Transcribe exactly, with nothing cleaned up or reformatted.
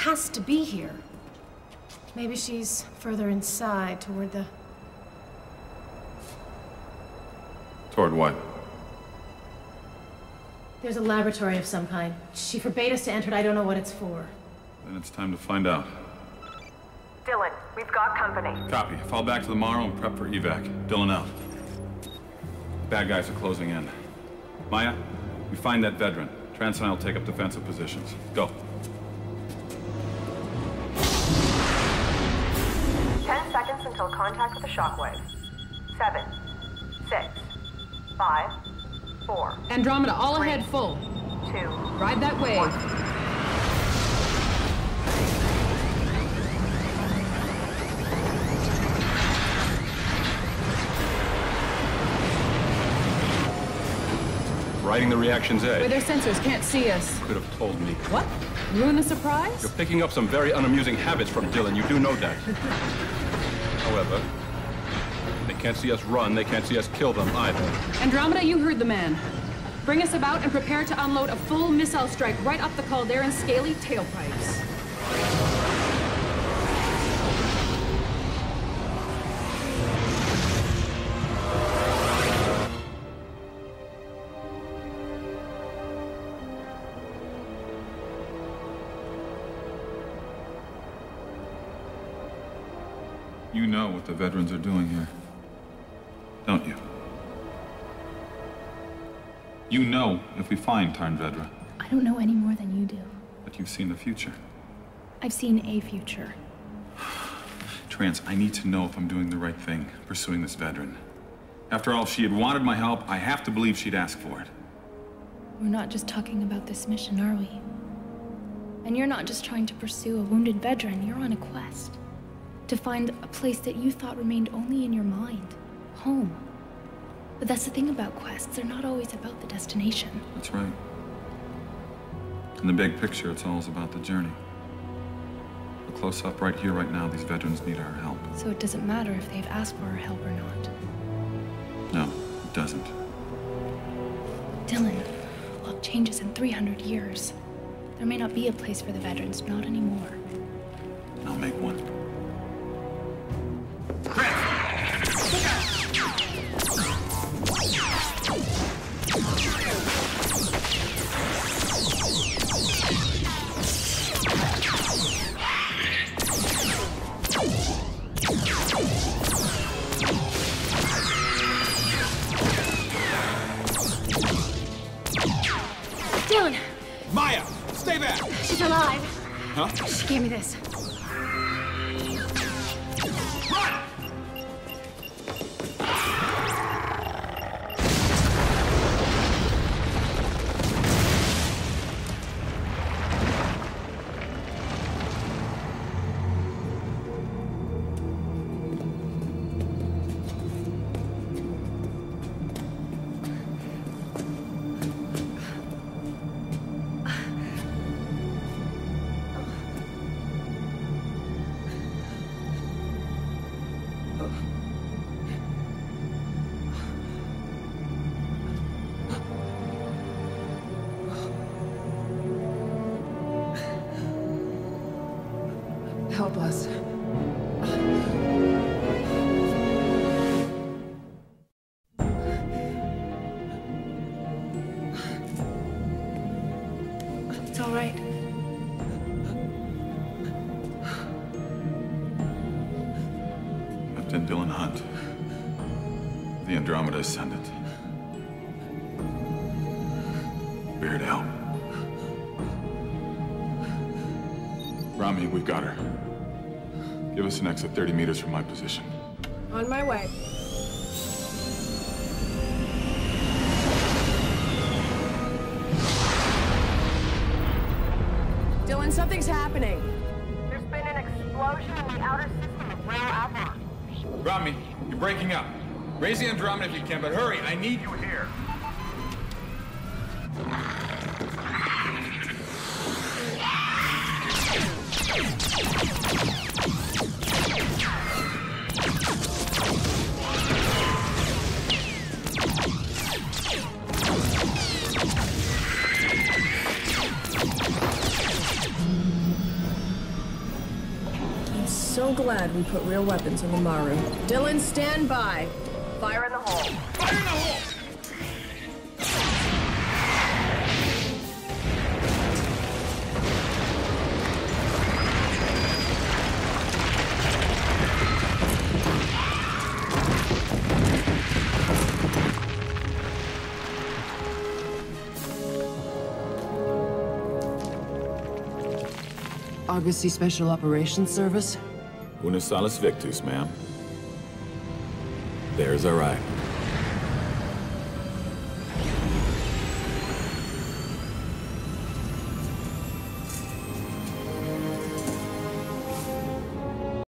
has to be here. Maybe she's further inside, toward the... Toward what? There's a laboratory of some kind. She forbade us to enter it. I don't know what it's for. Then it's time to find out. Dylan, we've got company. Copy. Fall back to the Maru and prep for evac. Dylan out. Bad guys are closing in. Maia, we find that Vedran. Trance and I will take up defensive positions. Go. Ten seconds until contact with the shockwave. Seven, six, five, four. Andromeda, all three, ahead full. Two. Ride that wave. One. Riding the reaction's edge. Where their sensors can't see us. Could have told me. What? Ruin the surprise? You're picking up some very unamusing habits from Dylan. You do know that. However, they can't see us run. They can't see us kill them either. Andromeda, you heard the man. Bring us about and prepare to unload a full missile strike right up the Calderon's scaly tailpipes. You know what the Vedrans are doing here, don't you? You know if we find Tarn-Vedra. I don't know any more than you do. But you've seen the future. I've seen a future. Trance, I need to know if I'm doing the right thing, pursuing this Vedran. After all, if she had wanted my help, I have to believe she'd ask for it. We're not just talking about this mission, are we? And you're not just trying to pursue a wounded Vedran, you're on a quest. To find a place that you thought remained only in your mind. Home. But that's the thing about quests, they're not always about the destination. That's right. In the big picture, it's all about the journey. But close up, right here, right now, these Vedrans need our help. So it doesn't matter if they've asked for our help or not. No, it doesn't. Dylan, luck changes in three hundred years. There may not be a place for the Vedrans, not anymore. I'll make one. Dylan! Maia! Stay back! She's alive. Huh? She gave me this. Run! Help us. It's all right. Captain Dylan Hunt, the Andromeda Ascendant. We're here to help. Rommie, we've got her. Give us an exit thirty meters from my position. On my way. Dylan, something's happening. There's been an explosion in the outer system of Ral Avar. Rommie, you're breaking up. Raise the Andromeda if you can, but hurry, I need you here. So glad we put real weapons on the Maru. Dylan, stand by. Fire in the hole. Fire in the hole! Argosy Special Operations Service? Una salis victus, ma'am. There's our ride.